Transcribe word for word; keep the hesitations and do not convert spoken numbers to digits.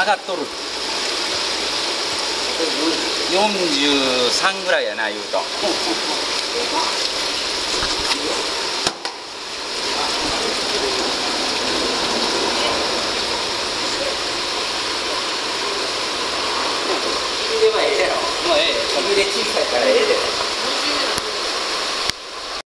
上がっとる。よんじゅうさんぐらいやな言うと。ではええやろ。もうええ。小さいからええで。